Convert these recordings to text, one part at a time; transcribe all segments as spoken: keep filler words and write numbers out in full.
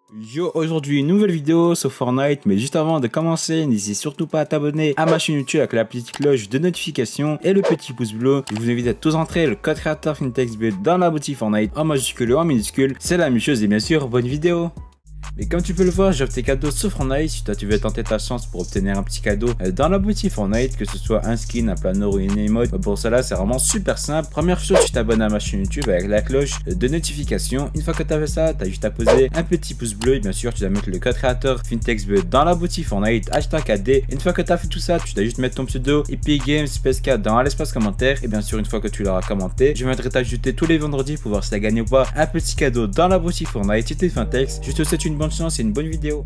Yo, aujourd'hui une nouvelle vidéo sur Fortnite, mais juste avant de commencer, n'hésitez surtout pas à t'abonner à ma chaîne YouTube avec la petite cloche de notification et le petit pouce bleu. Je vous invite à tous entrer le code créateur FintechsB dans la boutique Fortnite en majuscule ou en minuscule, c'est la même chose et bien sûr, bonne vidéo. Mais comme tu peux le voir, j'offre tes cadeaux sur Fortnite. Si toi tu veux tenter ta chance pour obtenir un petit cadeau dans la boutique Fortnite, que ce soit un skin, un planeur ou une emote, pour cela c'est vraiment super simple. Première chose, tu t'abonnes à ma chaîne YouTube avec la cloche de notification. Une fois que tu as fait ça, tu as juste à poser un petit pouce bleu et bien sûr tu dois mettre le code créateur FintechsB dans la boutique Fortnite, hashtag A D. Une fois que tu as fait tout ça, tu dois juste mettre ton pseudo Epic Games P S K dans l'espace commentaire. Et bien sûr, une fois que tu l'auras commenté, je viendrai t'ajouter tous les vendredis pour voir si tu as gagné ou pas un petit cadeau dans la boutique Fortnite. C'était Fintex, je te souhaite une bonne chance et une bonne vidéo.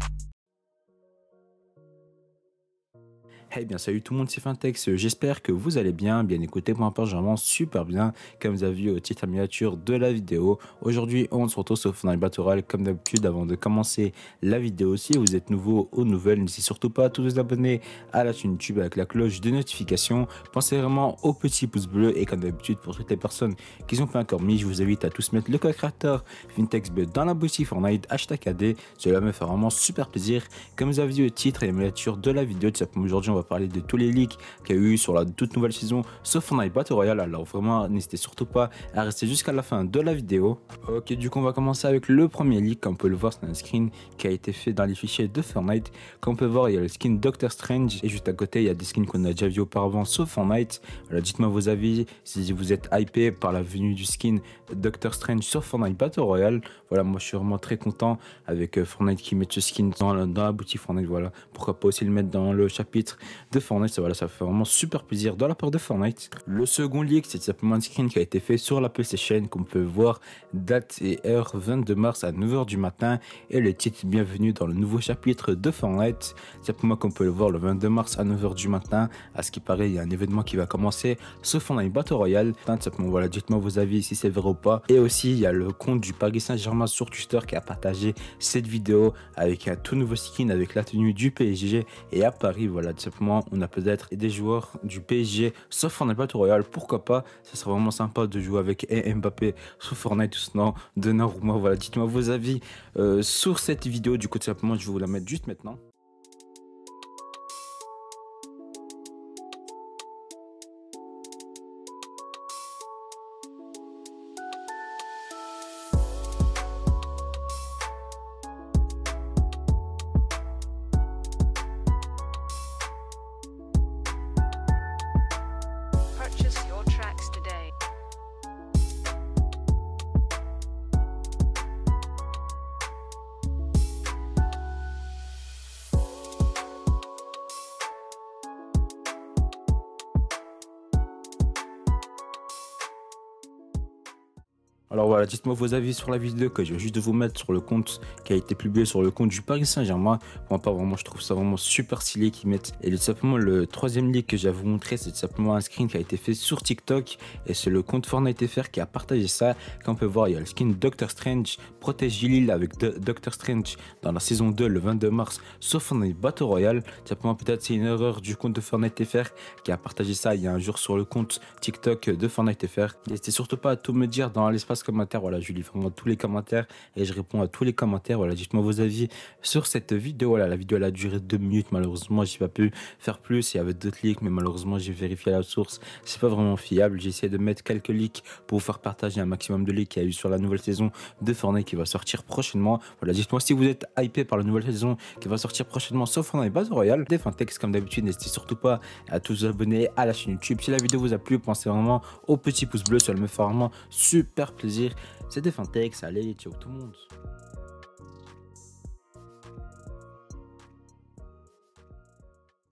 Hey bien salut tout le monde, c'est Fintex, j'espère que vous allez bien. Bien écoutez, pour ma part, je vais vraiment super bien. Comme vous avez vu au titre miniature de la vidéo, aujourd'hui on se retrouve sur Fortnite Battle Royale comme d'habitude. Avant de commencer la vidéo, si vous êtes nouveau aux nouvelles, n'hésitez surtout pas à tous vous abonner à la chaîne YouTube avec la cloche de notification. Pensez vraiment au petit pouce bleu et comme d'habitude pour toutes les personnes qui sont pas encore mis, je vous invite à tous mettre le code créateur FintechsB dans la boutique Fortnite, hashtag A D. Cela me fait vraiment super plaisir. Comme vous avez vu au titre et la miniature de la vidéo, tout simplement aujourd'hui on va parler de tous les leaks qu'il y a eu sur la toute nouvelle saison sur Fortnite Battle Royale. Alors vraiment n'hésitez surtout pas à rester jusqu'à la fin de la vidéo. Ok, du coup on va commencer avec le premier leak. Comme on peut le voir, c'est un screen qui a été fait dans les fichiers de Fortnite. Comme on peut voir, il y a le skin Doctor Strange et juste à côté il y a des skins qu'on a déjà vu auparavant sur Fortnite. Alors dites-moi vos avis, si vous êtes hypé par la venue du skin Doctor Strange sur Fortnite Battle Royale. Voilà, moi je suis vraiment très content avec Fortnite qui met ce skin dans la, dans la boutique Fortnite. Voilà, pourquoi pas aussi le mettre dans le chapitre de Fortnite. Ça, voilà, ça fait vraiment super plaisir de la part de Fortnite. Le second leak, c'est simplement un screen qui a été fait sur la PlayStation, comme on peut voir, date et heure vingt-deux mars à neuf heures du matin et le titre bienvenue dans le nouveau chapitre de Fortnite. Simplement comme on peut le voir, le vingt-deux mars à neuf heures du matin, à ce qui paraît il y a un événement qui va commencer sur Fortnite Battle Royale. Simplement voilà, dites-moi vos avis si c'est vrai ou pas. Et aussi il y a le compte du Paris Saint-Germain sur Twitter qui a partagé cette vidéo avec un tout nouveau skin avec la tenue du P S G. Et à Paris, voilà, tout simplement on a peut-être des joueurs du P S G sur Fortnite Battle Royale, pourquoi pas, ça serait vraiment sympa de jouer avec Mbappé sur Fortnite ou sinon Donnarumma. Voilà, dites-moi vos avis euh, sur cette vidéo. Du coup tout simplement je vais vous la mettre juste maintenant. Purchase your tracks today. Alors voilà, dites-moi vos avis sur la vidéo que je vais juste de vous mettre sur le compte qui a été publié sur le compte du Paris Saint-Germain. Moi, pas vraiment, je trouve ça vraiment super stylé qu'ils mettent. Et tout simplement, le troisième leak que j'ai à vous montrer, c'est tout simplement un screen qui a été fait sur TikTok. Et c'est le compte Fortnite F R qui a partagé ça. Comme on peut voir, il y a le skin Doctor Strange, protège Gilil avec Doctor Strange dans la saison deux le vingt-deux mars sur Fortnite Battle Royale. Tout simplement, peut-être c'est une erreur du compte de Fortnite F R qui a partagé ça il y a un jour sur le compte TikTok de Fortnite F R. N'hésitez surtout pas à tout me dire dans l'espace commentaires. Voilà, je lis vraiment tous les commentaires et je réponds à tous les commentaires. Voilà, dites-moi vos avis sur cette vidéo. Voilà, la vidéo elle a duré deux minutes. Malheureusement, j'ai pas pu faire plus. Il y avait d'autres leaks, mais malheureusement, j'ai vérifié la source. C'est pas vraiment fiable. J'ai essayé de mettre quelques leaks pour vous faire partager un maximum de leaks qu'il y a eu sur la nouvelle saison de Fortnite qui va sortir prochainement. Voilà, dites-moi si vous êtes hypé par la nouvelle saison qui va sortir prochainement sur Fortnite Battle Royale. Des Fintex comme d'habitude, n'hésitez surtout pas à tous vous abonner à la chaîne YouTube. Si la vidéo vous a plu, pensez vraiment au petit pouce bleu, ça me fait vraiment super plaisir. C'était Fintex, allez, ciao tout le monde.